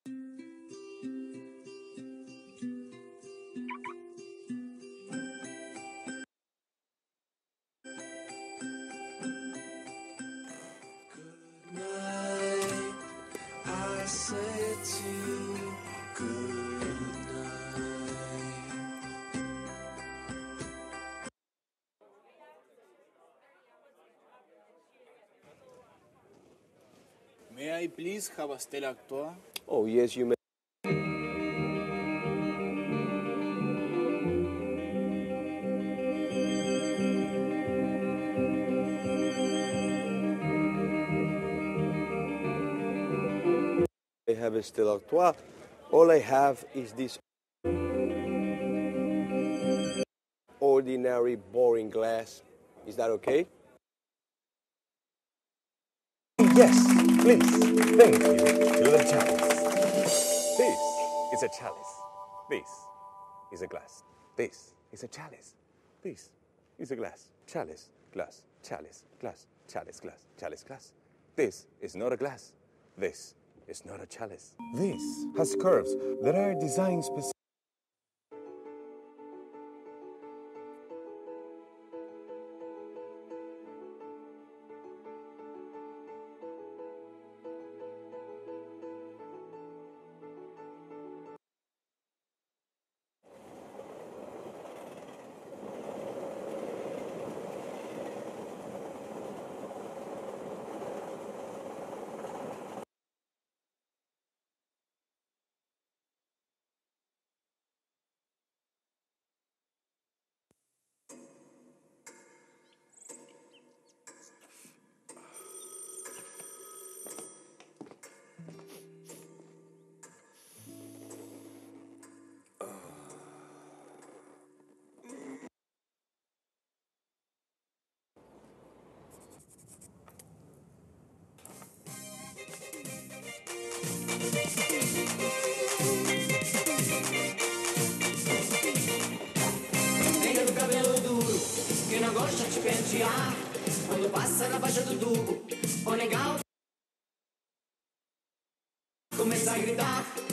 May I please have a Stella Artois? Oh, yes, you may. I have a Stella Artois. All I have is this ordinary, boring glass. Is that okay? Yes, please. Thank you to the chalice. This is a chalice. This is a glass. This is a chalice. This is a glass. Chalice, glass, chalice, glass, chalice, glass, chalice, glass. This is not a glass. This is not a chalice. This has curves that are designed specifically. Quando passa la fascia do tubo, o legal começa a gritar.